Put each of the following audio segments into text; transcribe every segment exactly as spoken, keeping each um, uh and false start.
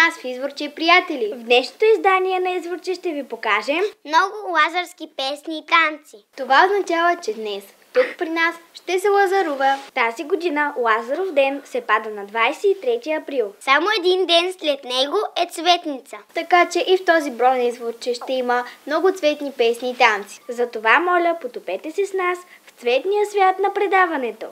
нас в Изворче, приятели! В днешното издание на Изворче ще ви покажем много лазарски песни и танци. Това означава, че днес тук при нас ще се лазарува. Тази година Лазаров ден се пада на двадесет и трети април. Само един ден след него е Цветница. Така че и в този брой на Изворче ще има много цветни песни и танци. Затова, моля, потопете се с нас в цветния свят на предаването.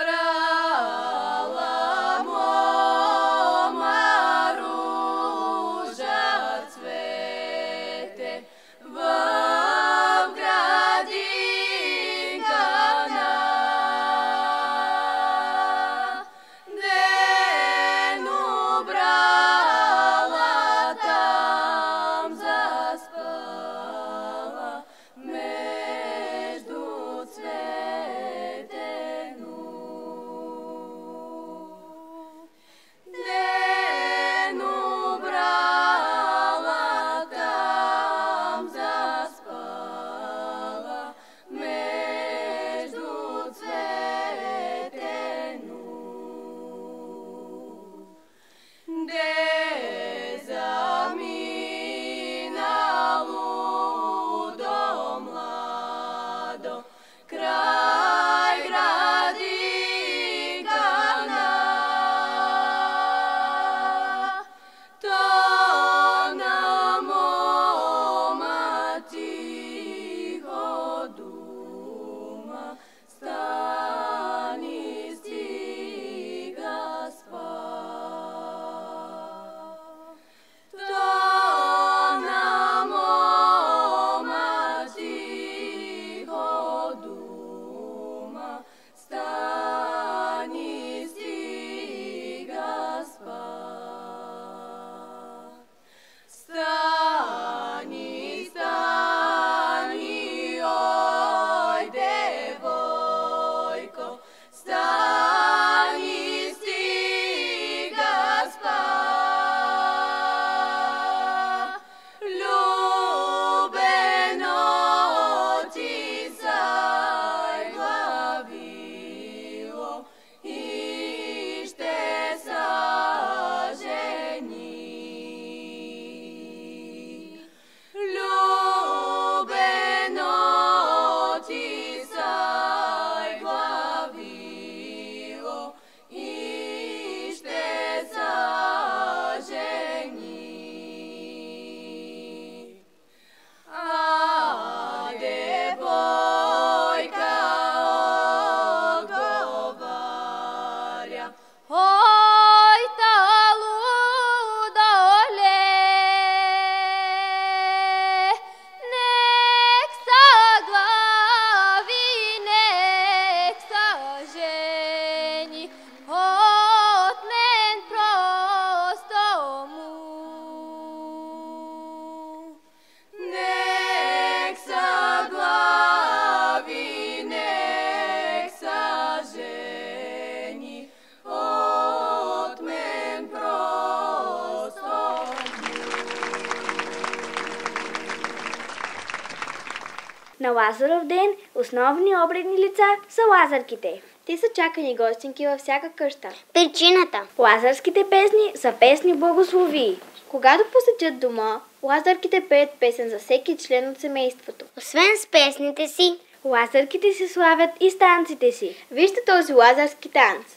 На Лазаров ден основни обредни лица са лазарките. Те са чакани гостинки във всяка къща. Причината. Лазарските песни са песни благословии. Когато посетят дома, лазарките пеят песен за всеки член от семейството. Освен с песните си, лазарките се славят и с танците си. Вижте този лазарски танц.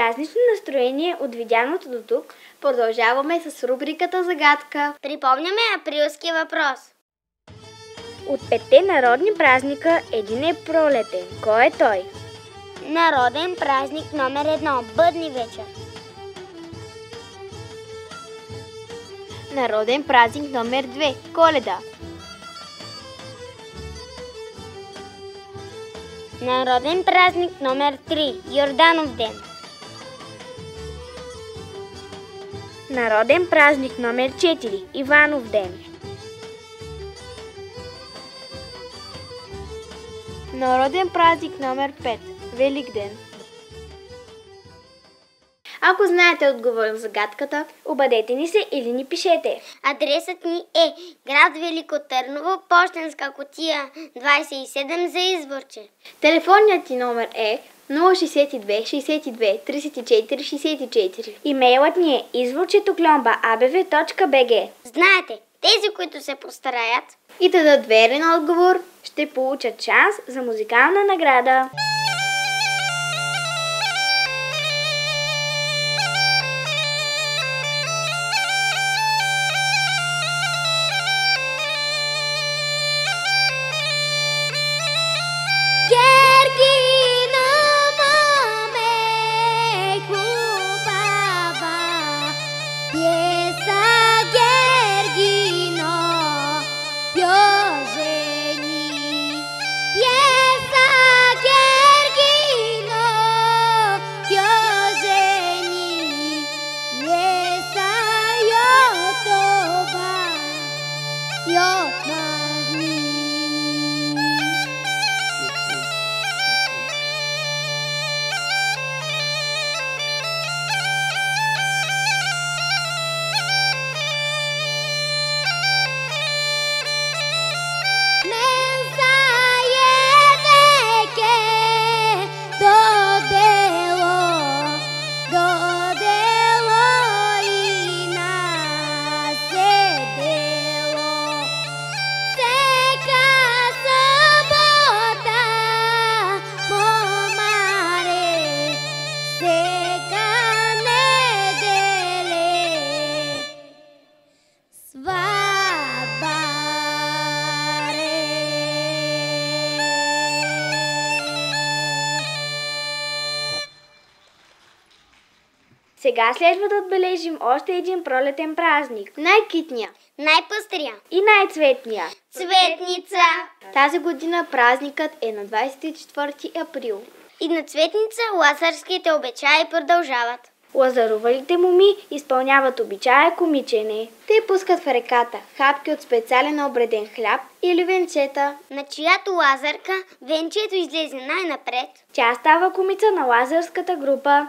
празнично настроение от видяното до тук, продължаваме с рубриката Загадка. Припомняме априлския въпрос. От петте народни празника един е пролетен. Кой е той? Народен празник номер едно. Бъдни вечер. Народен празник номер две. Коледа. Народен празник номер три. Йорданов ден. Народен празник номер четири. Иванов ден. Народен празник номер пет. Велик ден. Ако знаете отговор на загадката, обадете ни се или ни пишете. Адресът ни е град Велико Търново, пощенска кутия двадесет и седем за Извърче. Телефонният ти номер е нула шейсет и две шейсет и две тридесет и четири шейсет и четири. Имейлът ни е извърчето кломба а б в точка б г. Знаете, тези, които се постараят и дадат верен отговор, ще получат шанс за музикална награда. Сега следва да отбележим още един пролетен празник. Най-китния, най-пъстрия и най-цветния. Цветница. Тази година празникът е на двадесет и четвърти април. И на Цветница лазарските обичаи продължават. Лазарувалите моми изпълняват обичая комичене. Те пускат в реката хапки от специален обреден хляб или венчета, на чиято лазарка венчето излезе най-напред. Тя става комица на лазарската група.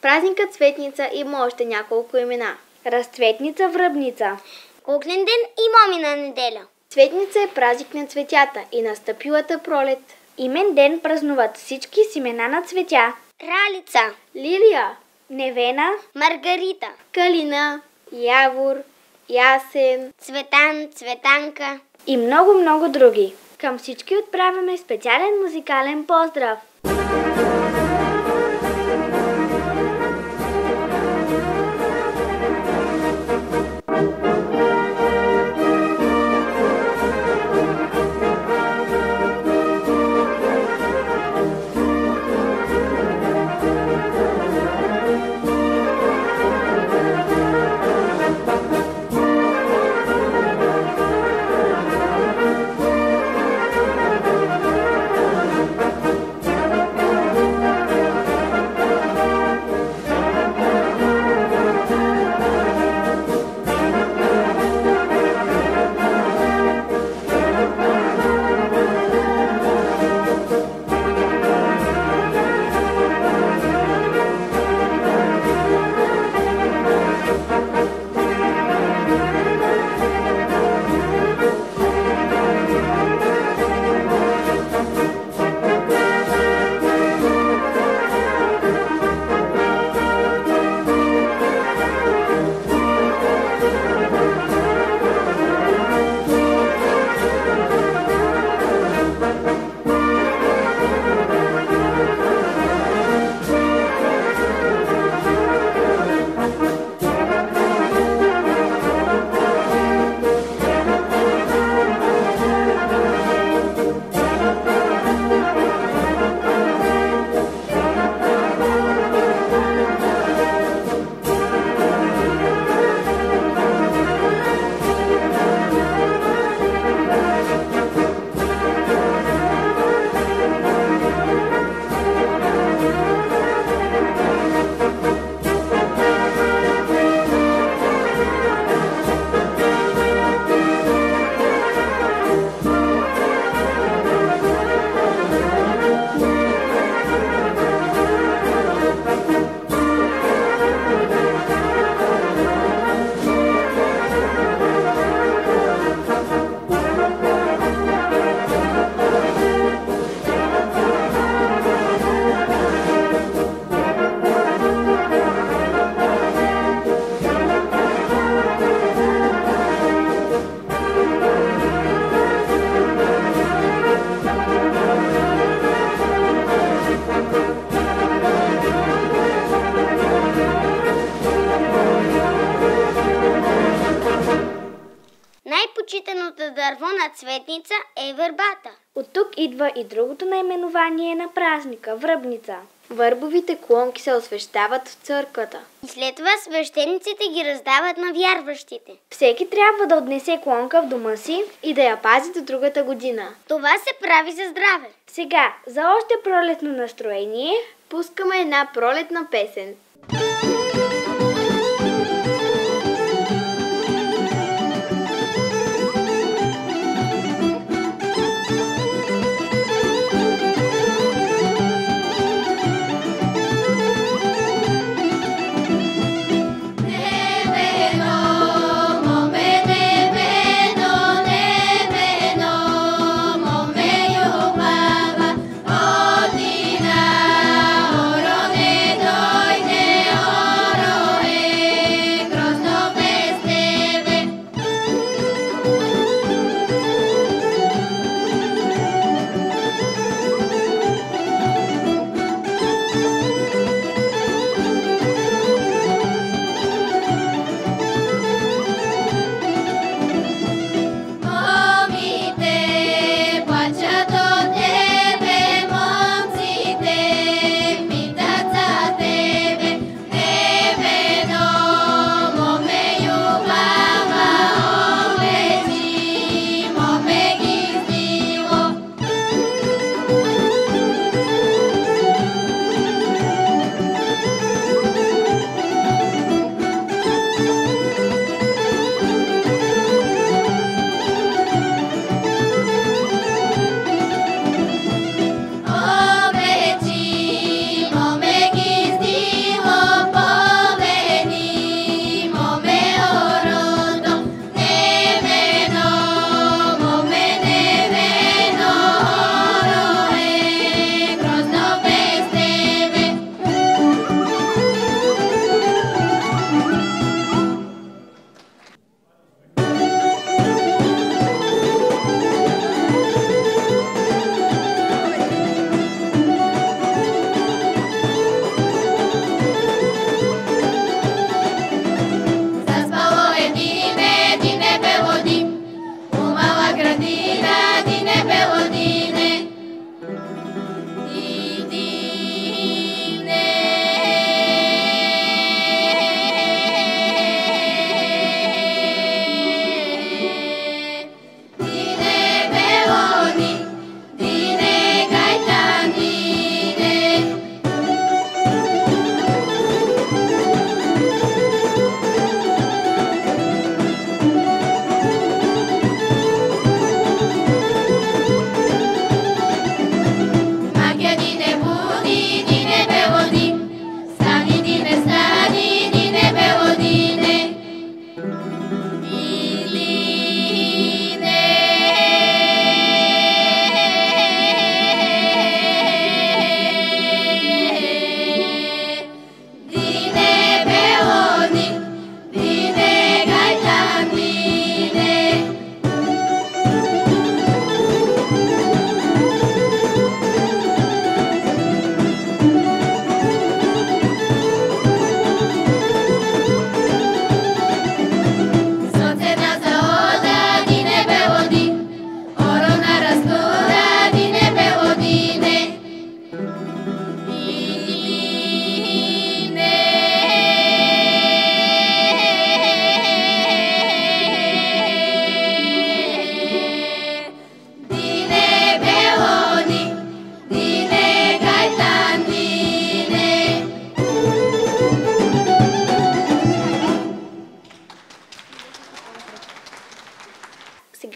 празника Цветница има още няколко имена. Разцветница, Връбница. Куклен ден и момина неделя. Цветница е празник на цветята и настъпилата пролет. Имен ден празнуват всички с имена на цветя. Ралица, Лилия, Невена, Маргарита, Калина, Явор, Ясен Цветан, Цветанка. и много-много други. Към всички отправяме специален музикален поздрав! Най-почитаното дърво на Цветница е върбата. От тук идва и другото наименование на празника – Връбница. Върбовите клонки се освещават в църквата. И след това свещениците ги раздават на вярващите. Всеки трябва да отнесе клонка в дома си и да я пази до другата година. Това се прави за здраве. Сега, за още пролетно настроение, пускаме една пролетна песен. Odina, orone dojde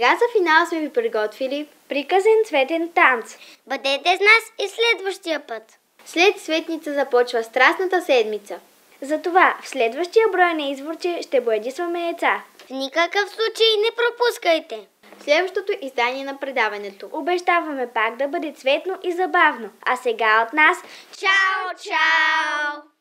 сега за финал сме ви приготвили приказен цветен танц. Бъдете с нас и следващия път. След Светница започва Страстната седмица. Затова в следващия брой на Изворче ще боядисваме яйца. В никакъв случай не пропускайте! Следващото издание на предаването обещаваме пак да бъде цветно и забавно. А сега от нас... Чао, чао!